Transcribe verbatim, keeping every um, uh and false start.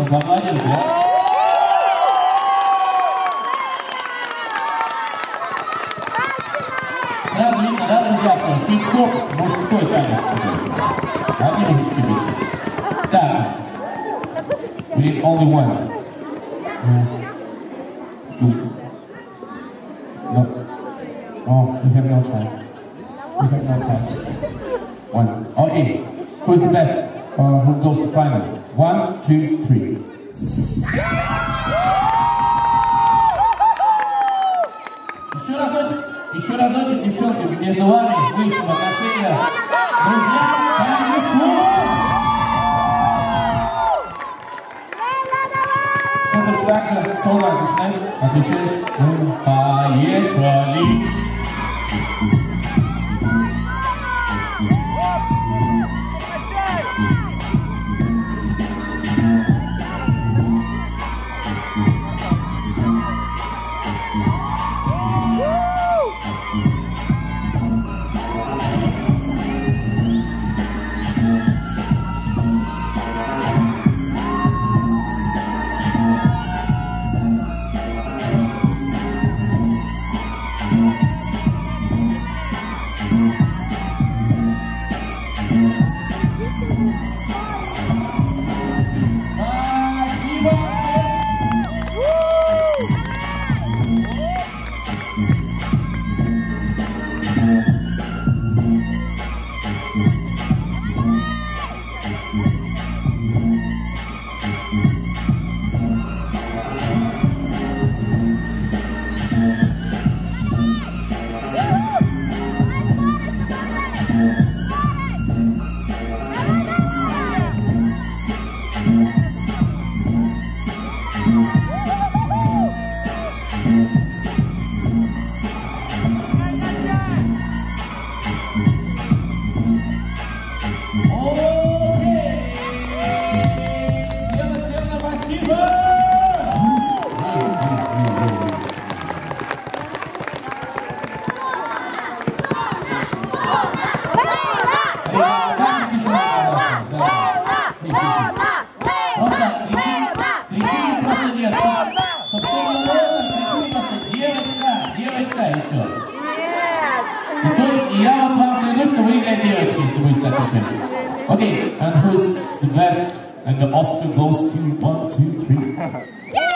помолодели, да? Сразу видно, да, друзья, что хип-хоп мужской танец. Одни мужички без. Так. We need only one. No. Oh, we have no time. We have no time. One. Okay. Who's the best? Uh, who goes to final? One, two, three. Еще разочек, еще разочек, девчонки, между вами выясним отношения. Друзья, хорошо! Satisfaction, соло, начинаешь, отвечаешь, поехали! Okay, and who's the best? And the Oscar goes to one, two, three.